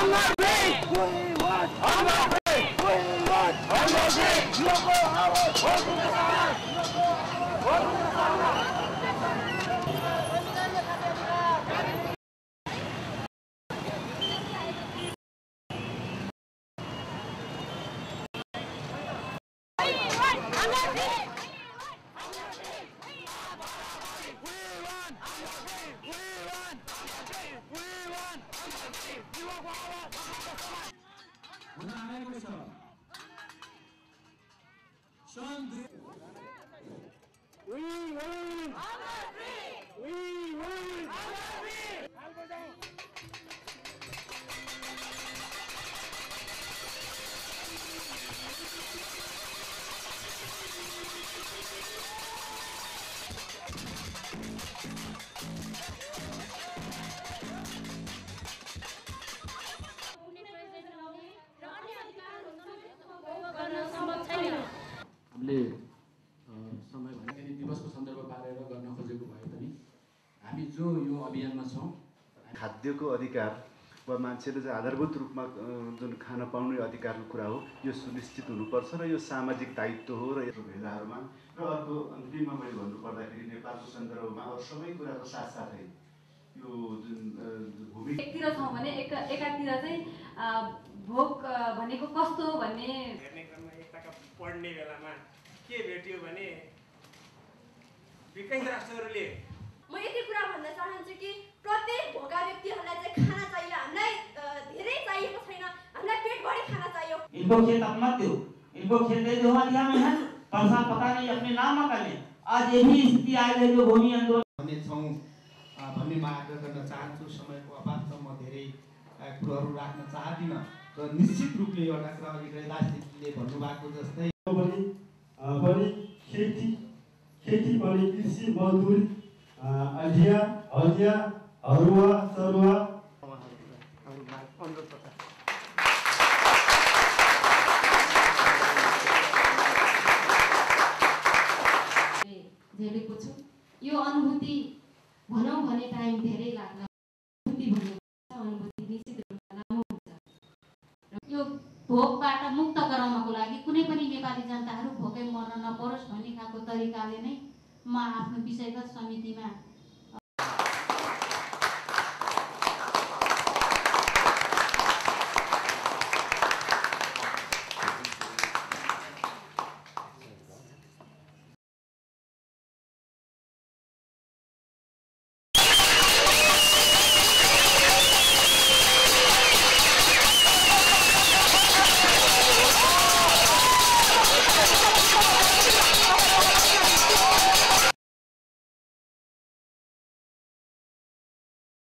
हामीले समय भन्दाखेरि दिवसको सन्दर्भ पारेर गर्न खोजेको भए पनि हामी जो यो अभियानमा छौँ खाद्यको अधिकार वा मान्छेले चाहिँ आधारभूत रूपमा जुन खान पाउने अधिकारको कुरा हो यो सुनिश्चित हुनुपर्छ र यो सामाजिक दायित्व हो र यो भेलाहरूमा र अर्को अन्तिममा मैले भन्नुपर्दाखेरि नेपालको सन्दर्भमा अरू सबै कुराको साथसाथै यो जुन भूमि एकतिर छौँ भने एकातिर चाहिँ भोक भनेको कस्तो भन्ने हेर्ने क्रममा एकताका पढ्ने बेलामा के भेट्यो भने विकास राष्ट्रहरूले म यति कुरा भन्न चाहन्छु कि प्रत्येक भोका व्यक्तिहरूलाई चाहिँ खाना चाहियो हामीलाई धेरै चाहिएको छैन हामीलाई पेटभरि खाना चाहियो इनको खेत अब मत दो इनको खेत दे दो हमारे यहाँ में है परसा पता नहीं अपने नाम कर ले आज ये भी स्थिति आई है जो भूमि आंदोलन भन्ने छौँ भन्ने म आग्रह गर्न चाहन्छु समयको अभाव छ म धेरै कुराहरू राख्न चाहदिनँ र निश्चित रूपले एउटा कुरा अघि राजनीतिले भन्नुभएको जस्तै पनि खेती पनि कृषि मजदुरी अधिया हदिया हरुवा सरुवा झेलेको छु यो अनुभूति भनौँ भने टाइम धेरै लाग्ला अनुभूति निश्चित रूपमा लामो हुन्छ यो भोकबाट मुक्त गराउनको लागि कुनै पनि नेपाली जनताहरू भोकै मर्न नपरोस् भन्ने खालको तरिकाले नै म आफ्नो विषयगत समितिमा